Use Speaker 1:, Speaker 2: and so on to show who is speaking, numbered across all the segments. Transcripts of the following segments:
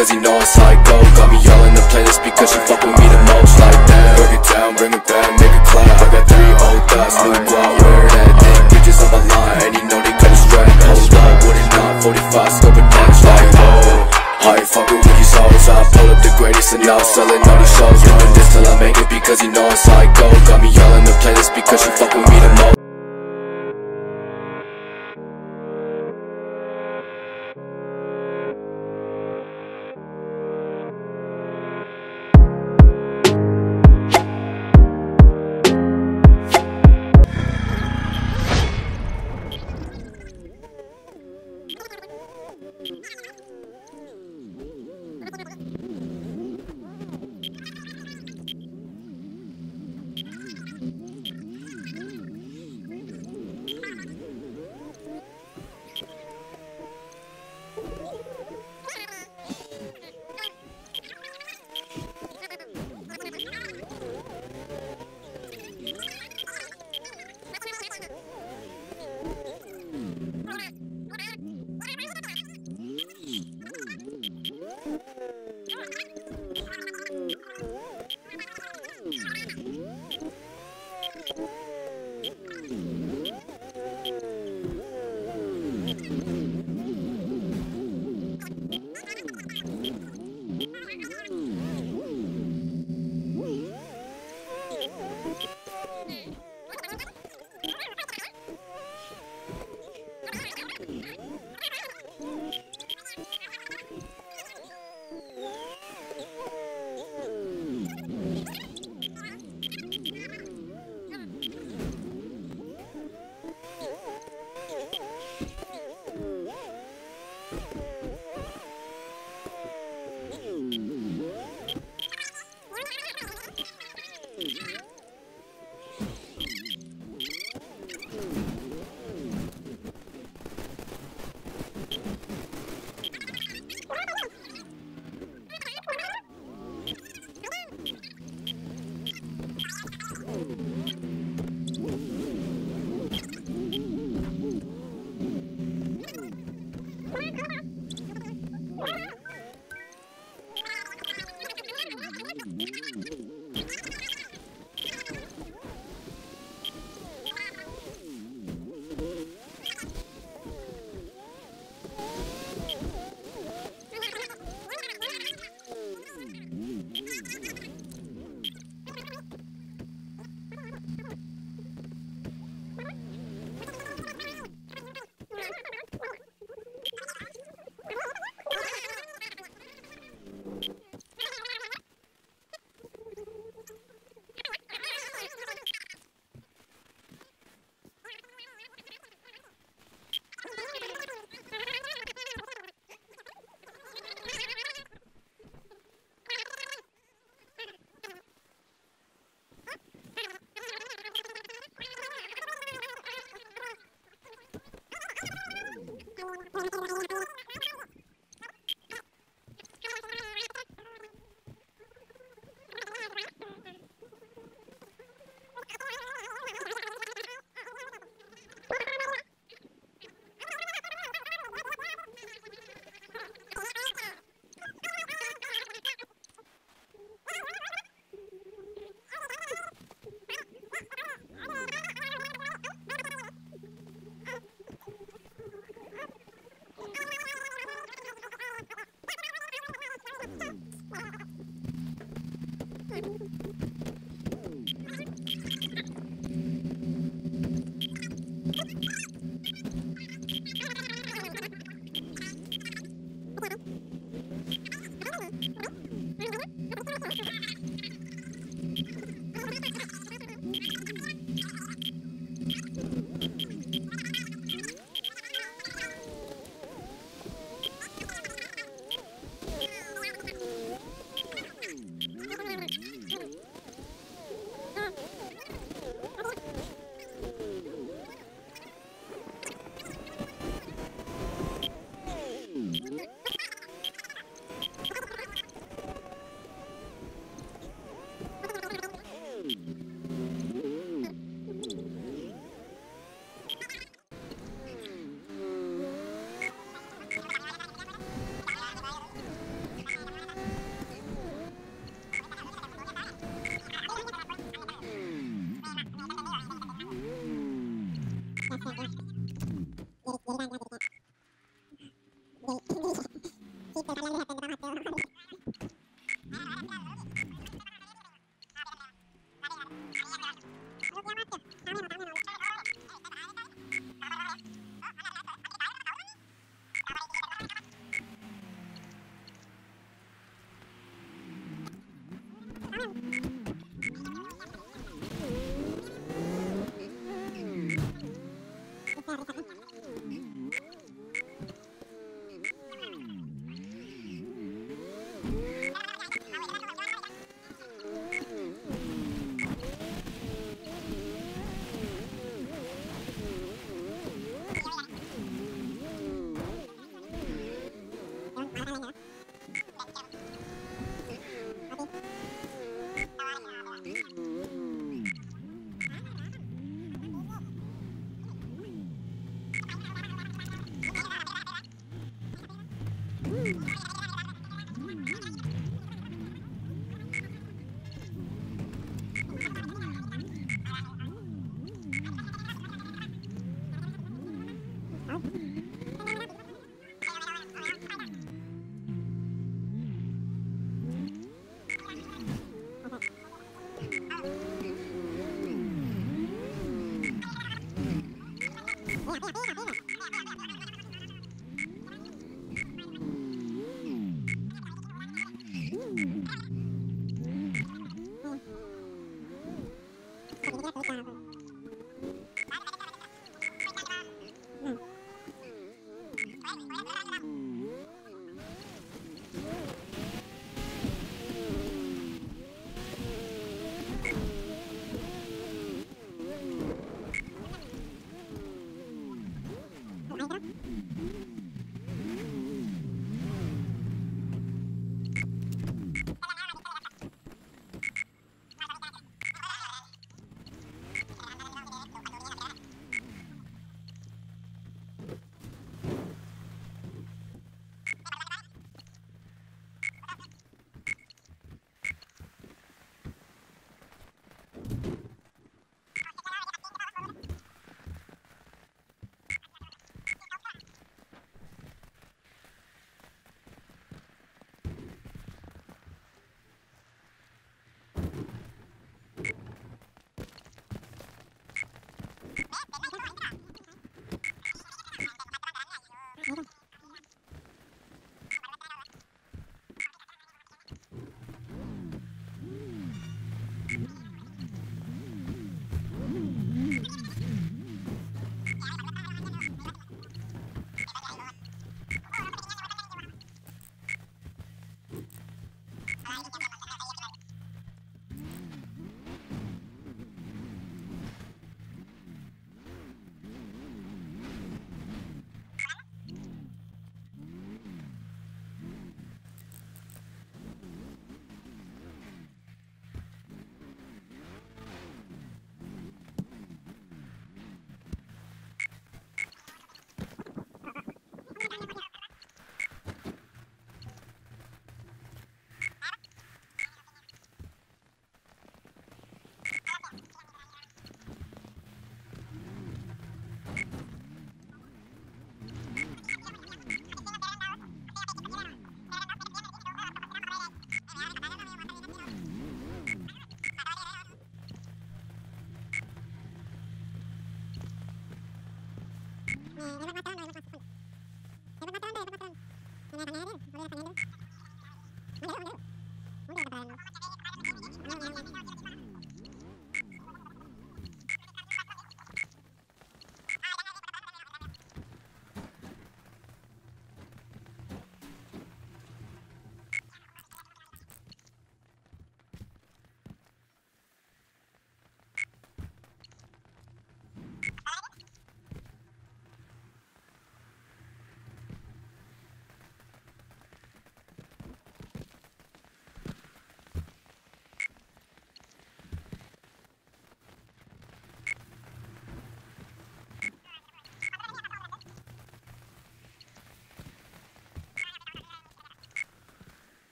Speaker 1: because you know I'm psycho. Got me all in the playlist because she fuck with me the most. Like that, break it down, bring it back, make it clap. I got 3 old thoughts, new guap, wear that thing. Bitches on my line, and you know they cut a strap. Hold up, what it not, 45, scoping down, like oh. I ain't fucking with these hoes, I pull up the greatest and now I'm selling all these shows. Doing this till I make it because you know I'm psycho. Got me all in the playlist because she fuck with me the most.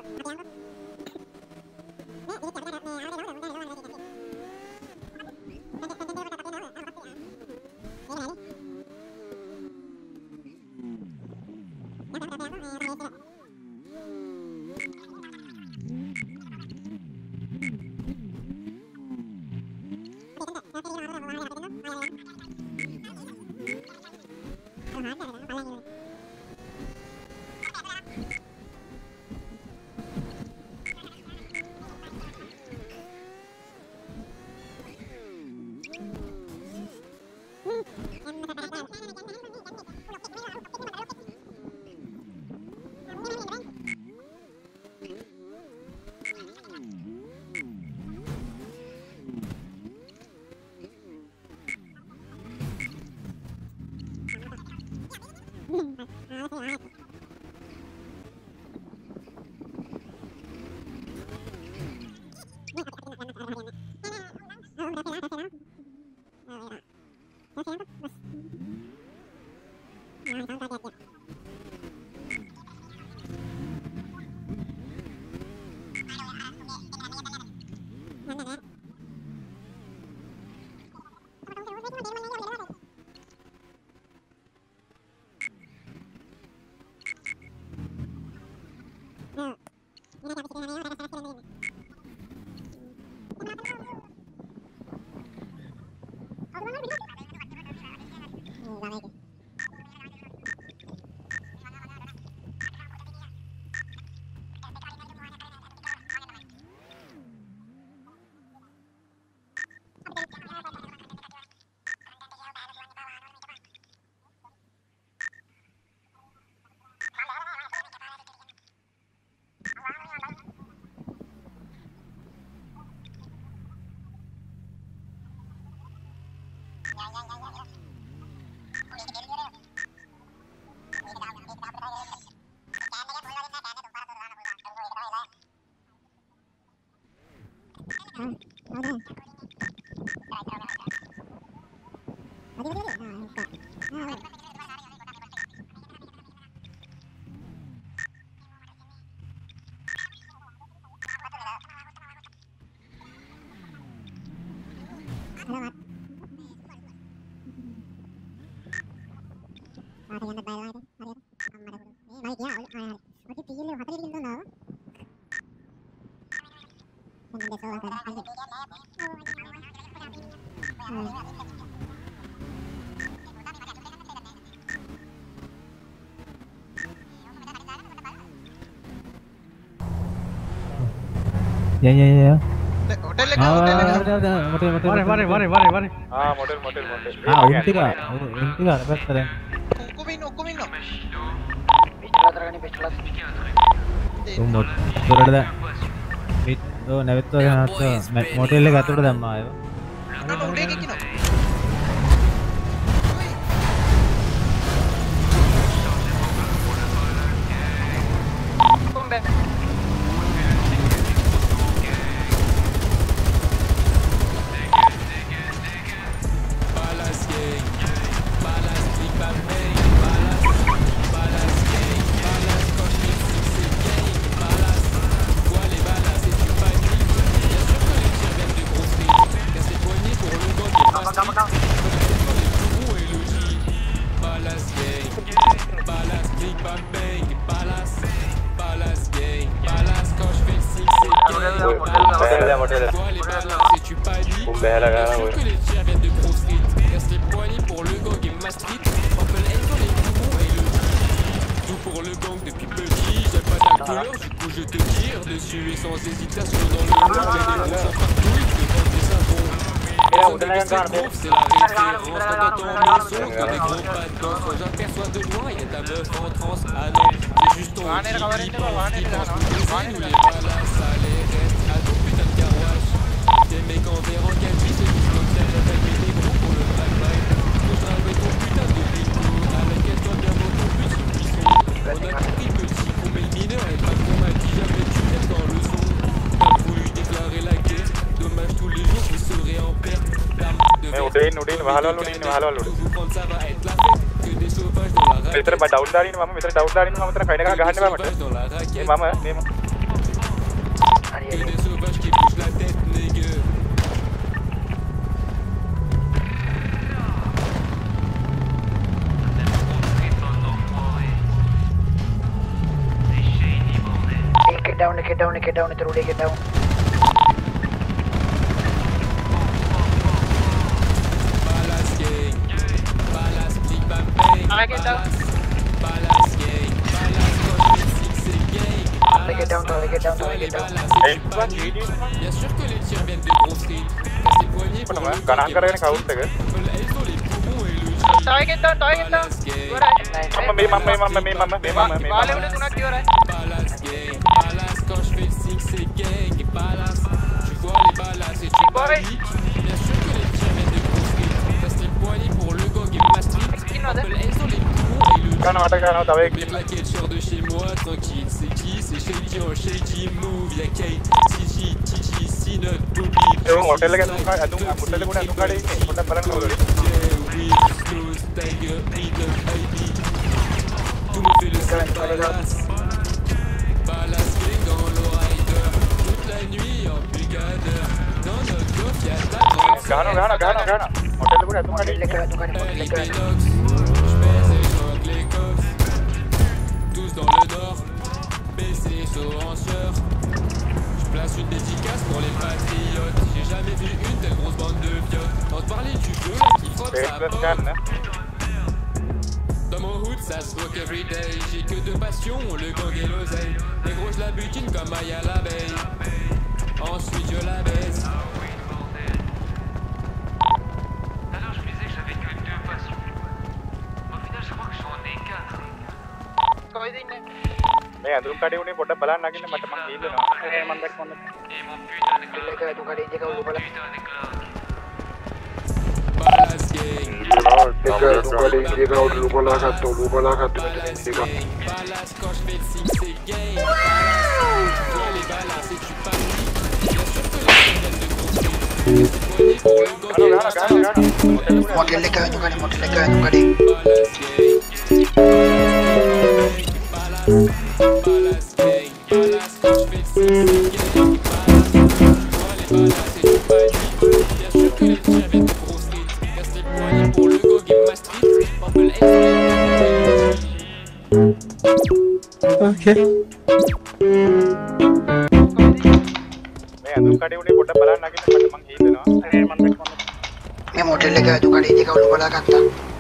Speaker 2: Ya.
Speaker 3: Hotel le
Speaker 2: Mari.
Speaker 3: motel.
Speaker 2: Intiga, better.
Speaker 3: Ukumino.
Speaker 2: මොටරද නැවත්ව මොටෙල්ල ගතුට දම්මාය
Speaker 4: මෙතන ඩවුන් දාරින්න මම මෙතන ඩවුන් දාරින්න මම මෙතන කයින් එක ගහන්න බෑ මට. මම
Speaker 1: Que des sauvages qui bougent la tête, nègre.
Speaker 4: Get down, Trudy, get down.
Speaker 1: Balas gang, balas big bang bang.
Speaker 3: Get down.
Speaker 1: Balas gang, balas coche 6 gang.
Speaker 4: Get down.
Speaker 1: Les balas, c'est du panique. Bien sûr que les tirs viennent des gros streets. Casse les poignets pour le
Speaker 3: Elles
Speaker 1: ont les poumons et le
Speaker 3: get down.
Speaker 1: Balas gang, balas gang, balas quand je fais le 6 gang. Balas, tu vois les balas et tu paniques. Bien sûr que les tirs viennent des gros streets. Casse les poignets pour le gang et ma street. Elles ont les poumons et le les claquettes sortent de chez moi, tranquille. C'est qui? C'est shaky en shaky move. Y'a Kate, TG, C9, Bobby. Tiger, Rhythm, baby. Tout me fait le son balas. Balas gang dans l'oreille. Toute la nuit en bugadeur. Dans notre coffre y'a ta Equinox, j'pèse et j'rock les coffres. Tous dans le nord, BC saut en sueur. J'place une dédicace pour les patriotes. J'ai jamais vu une telle grosse bande de viottes. On te parlait du feu là qui frotte sa porte. Dans mon hood ça se rock everyday. J'ai que deux passions, le gang et l'oseille. Les gros je la butine comme Maya l'abeille. Ensuite je la baisse. Balas gang, balas quand je fais le 6 gang. Toi les balas et tu paniques. Bien sûr que les gens viennent de construire. C'est pour le gang et la street.
Speaker 4: Motel ka tukade.
Speaker 1: Balas gang, balas quand je fais le 6 gang. Balas, tu vois les balas et tu paniques. Bien sûr que les tirs viennent de gros street. Casse les poignets pour le gang et ma street. Bumble X
Speaker 2: Ok.
Speaker 4: Me motel ka tukade jeka ulu bala katta.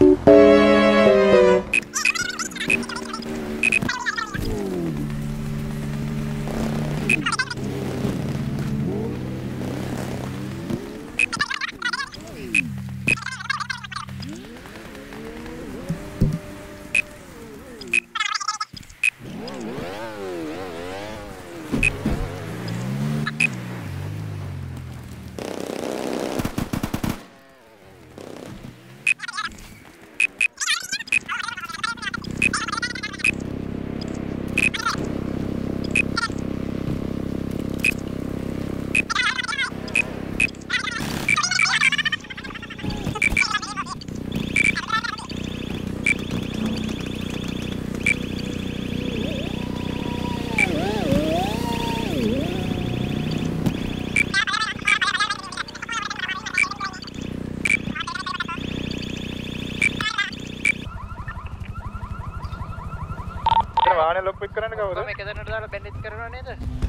Speaker 3: මේක දැනට දාලා බැන්ඩේජ් කරනවා නේද?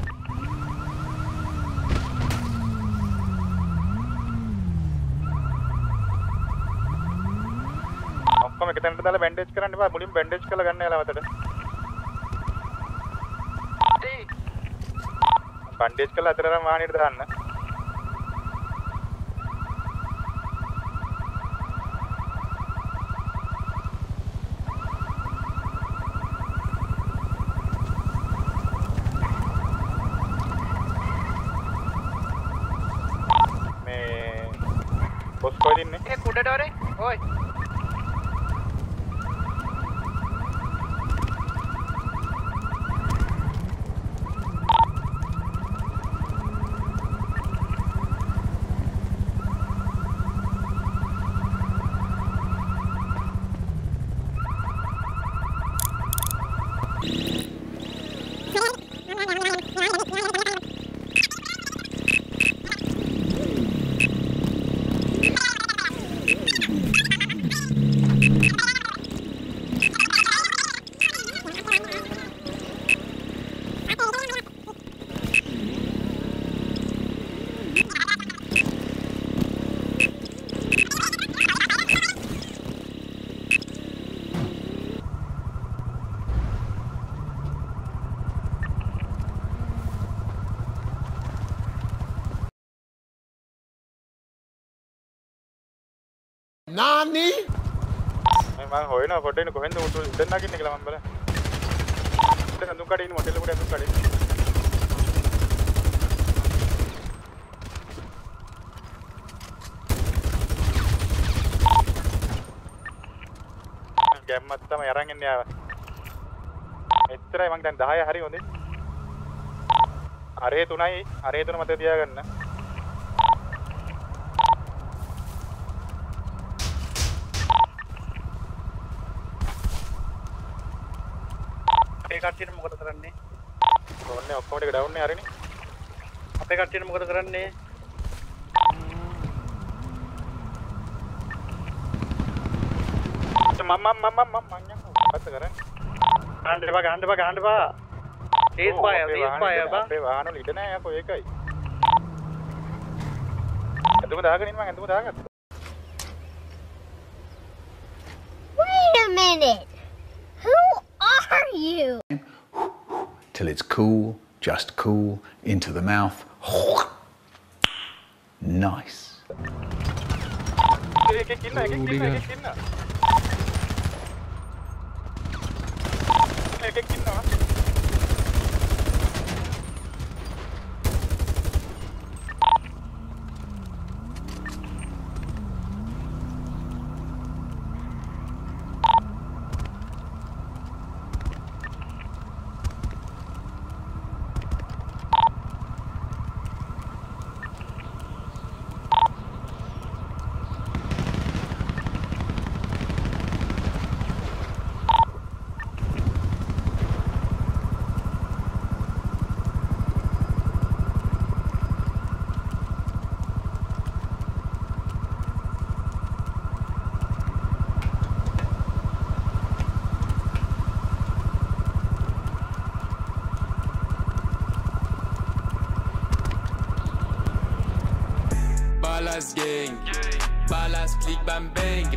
Speaker 5: ඔක්කොම එක තැනට දාලා බැන්ඩේජ් කරන්න එපා. මුලින්ම බැන්ඩේජ් කරලා ගන්න යාලා මතට. බැන්ඩේජ් කරලා අතරම වාහනේට දාන්න. බොස් කොහෙද ඉන්නේ?
Speaker 3: ඒ කුඩට වරේ. ඔයි.
Speaker 6: Nani?
Speaker 5: මම හොයනවා පොඩ්ඩක් කොහෙන්ද උඩ නගින්නේ කියලා මම බලන්න. දැන් අඳුන් කඩේ ඉන්න මොඩල් එකට අඳුන් කඩේ. ගැම්මත් තමයි අරන් එන්නේ ආව. එච්චරයි මං දැන් 10 හරි හොඳේ. අරේ 3යි අරේ 3 මතක තියාගන්න.
Speaker 7: අපේ කට්ටියට මොකද කරන්නේ?
Speaker 5: ඕන්නේ ඔක්කොම ටික ඩවුන් නේ හරිනේ.
Speaker 7: අපේ කට්ටියට මොකද කරන්නේ?
Speaker 5: මම පස්ස කරන්නේ.
Speaker 7: ගහන්න එපා. ඒස් පාය බා.
Speaker 5: අපේ වාහන වල ඉඩ නැහැ යකෝ ඒකයි. ඇඳුම දාගෙන ඉන්න මං ඇඳුම දාගත්තා.
Speaker 8: Wait a minute. Who are you?
Speaker 9: Till it's cool, just cool, into the mouth. Nice.
Speaker 5: එකෙක් ඉන්නවා.
Speaker 1: Balas gang, balas click bam bang,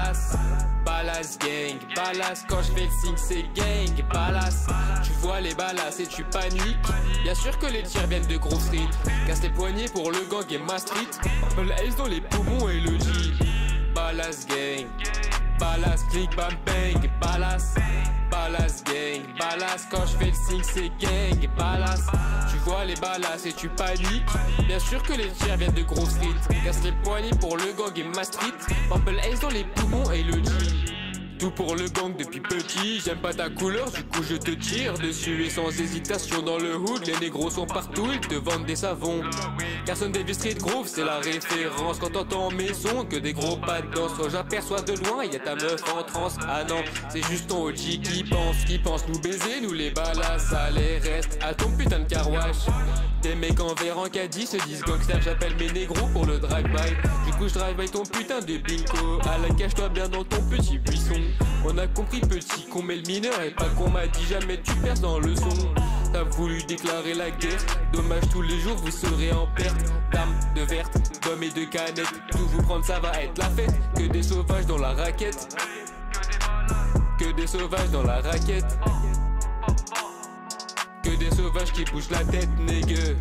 Speaker 1: balas gang, balas quand je fais le signe c'est gang, balas. Tu vois les balas et tu paniques. Bien sûr que les tirs viennent de gros street. Casse les poignets pour le gang et ma street. Le Ace dans les poumons et le G. Balas gang, balas click bam bang, balas gang, balas quand je fais le signe c'est gang, balas. Tu vois les balas et tu paniques. Bien sûr que les tirs viennent de gros street. Casse les poignets pour le gang et ma street. Purple Ace dans les poumons et le G. Tout pour le gang depuis petit. J'aime pas ta couleur, du coup je te tire dessus. Et sans hésitation dans le hood, les négros sont partout, ils te vendent des savons. Carson Davis Street Groove, c'est la référence. Quand t'entends mes sons, que des gros pas de danse. Quand j'aperçois de loin, y'a ta meuf en transe. Ah non, c'est juste ton OG qui pense nous baiser, nous les balas. Ça les reste à ton putain de carwash. Des mecs en verre en caddie se disent gangster, j'appelle mes négros pour le drive-by. Du coup je drive-by ton putain de bingo. À la cache-toi bien dans ton petit buisson. On a compris petit qu'on met le mineur et pas qu'on m'a dit jamais tu perces dans le son. T'as voulu déclarer la guerre, dommage tous les jours vous serez en perte. D'armes, de vertes, d'hommes et de canettes, tout vous prendre ça va être la fête. Que des sauvages dans la raquette. Que des sauvages dans la raquette. Que des sauvages qui bougent la tête, nègre.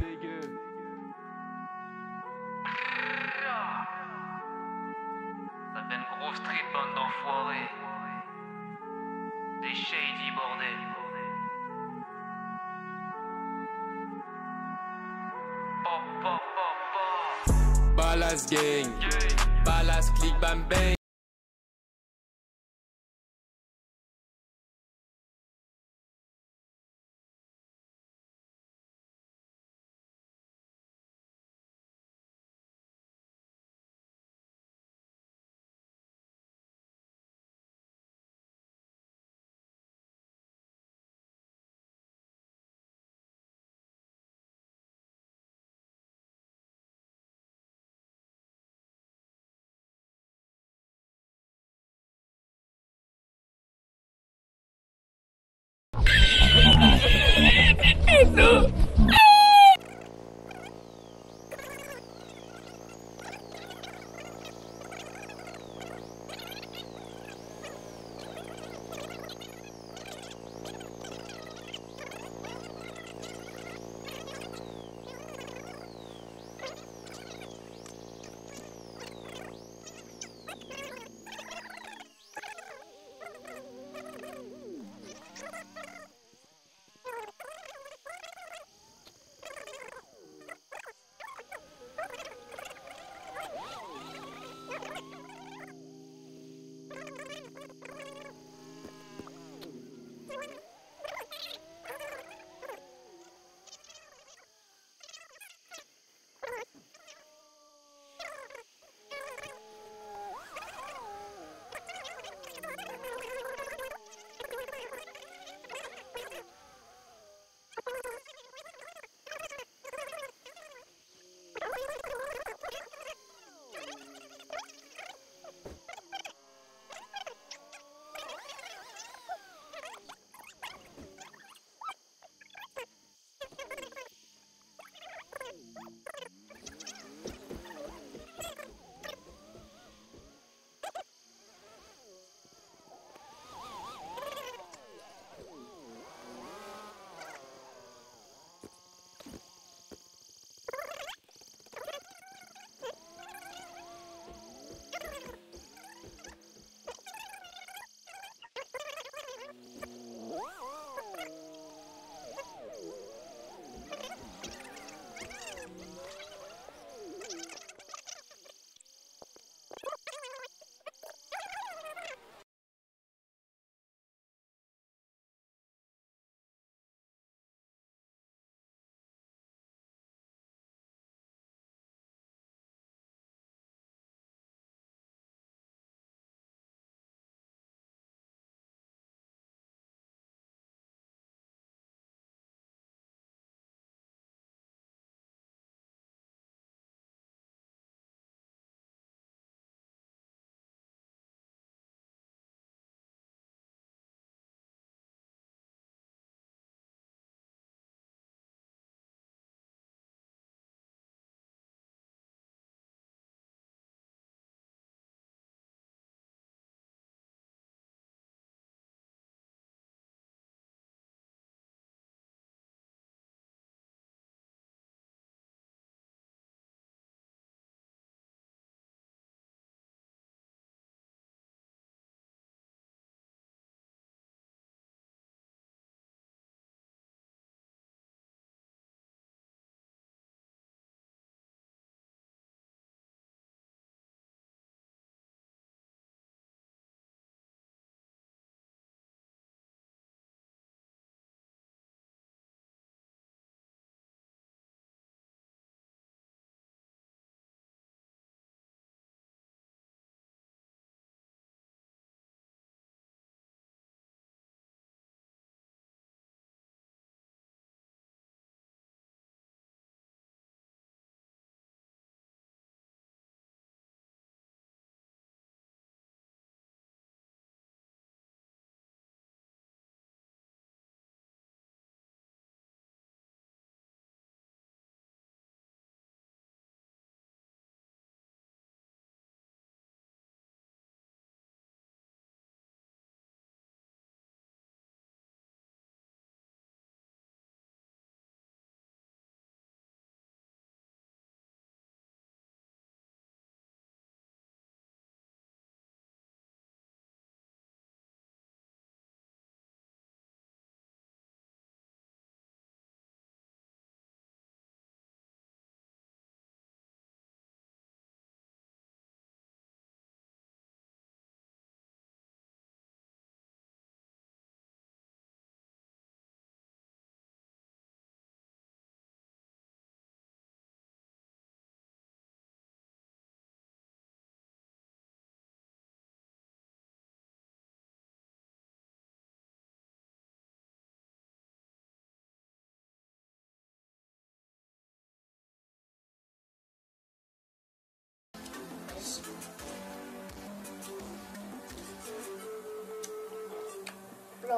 Speaker 10: Ça fait une grosse street bande d'enfoirés. Des shady bordel.
Speaker 1: Balas gang, balas click bam bang.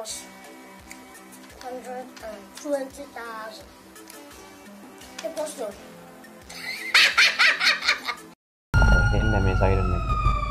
Speaker 8: was 120,000. It was good.
Speaker 6: එන්න මේ සයිරන් එක.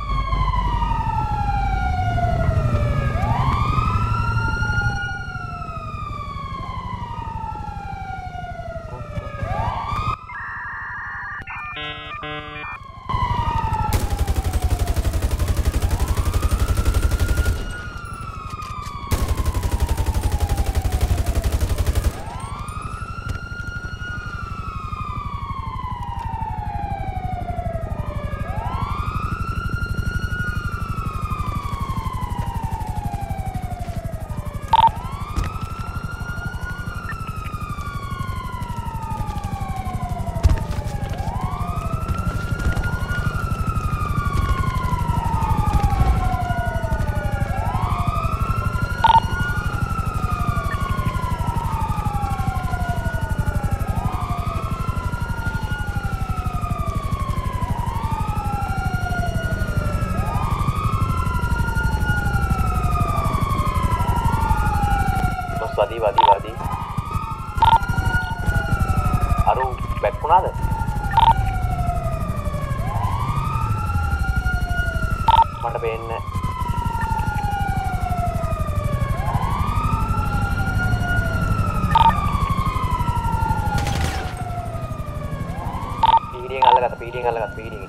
Speaker 6: වදී අරු බැක්ුණාද මට පේන්නේ පීඩියෙන් අල්ලගත්ත